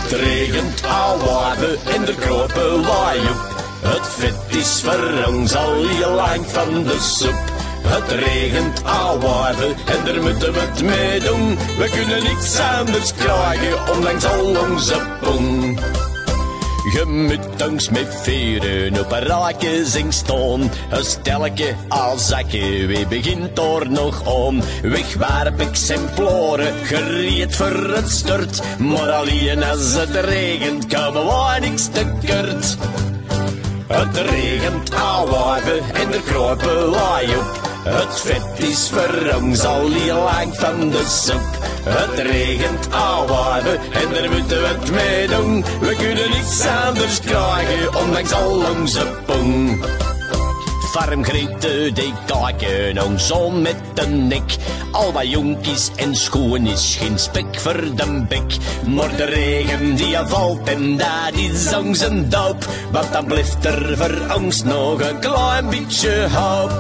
Het regent al wijven en er kropen waai op. Het vet is voor ons al heel lang van de soep. Het regent al wijven en daar moeten we het mee doen. We kunnen niks anders krijgen, ondanks al onze poen. Je moet ons met veren op een raakje zing staan. Een stelke al zakken, wie begint er nog aan? Wegwerp exemplaren, gereed voor het stort. Maar alleen als het regent, komen we niks tekort. Het regent al wijven en er kruipen wij op. Het vet is voor ons al heel lang van de soep. Het regent al wijven en daar moeten we het mee doen. We kunnen niks anders krijgen, ondanks al onze poen. Farmgreten die kijken ons om met de nek. Al wat jonkies en schoen is geen spek voor de bek. Maar de regen die valt en dat is ons een doop. Want dan blijft er voor ons nog een klein beetje hoop.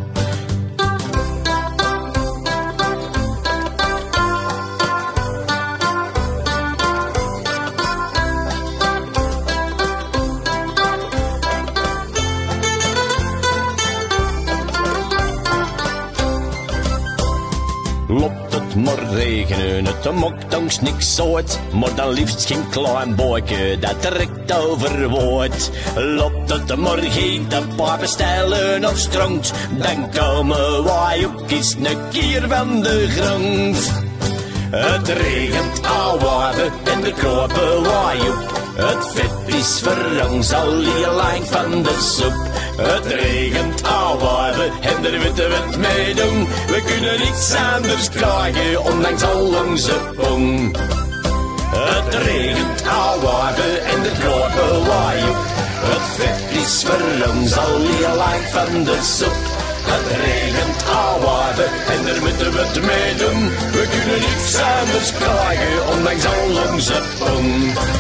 Loopt het maar regenen, het maakt ons niks uit. Maar dan liefst geen klein bootje dat direct overwoord. Loopt het maar geen de pijpen stellen of strongt. Dan komen wij ook eens een keer van de grond. Het regent al wijven en er kropen wij op. Het vet is voor ons al heel lang van de soep. Het regent al wijven en daar moeten we het mee doen. We kunnen niks anders krijgen, ondanks al onze poen. Het regent al wijven en er kropen wij op. Het vet is voor ons al heel lang van de soep. Het regent al wijven en daar moeten we het mee doen. We kunnen niks anders krijgen, ondanks al onze poen.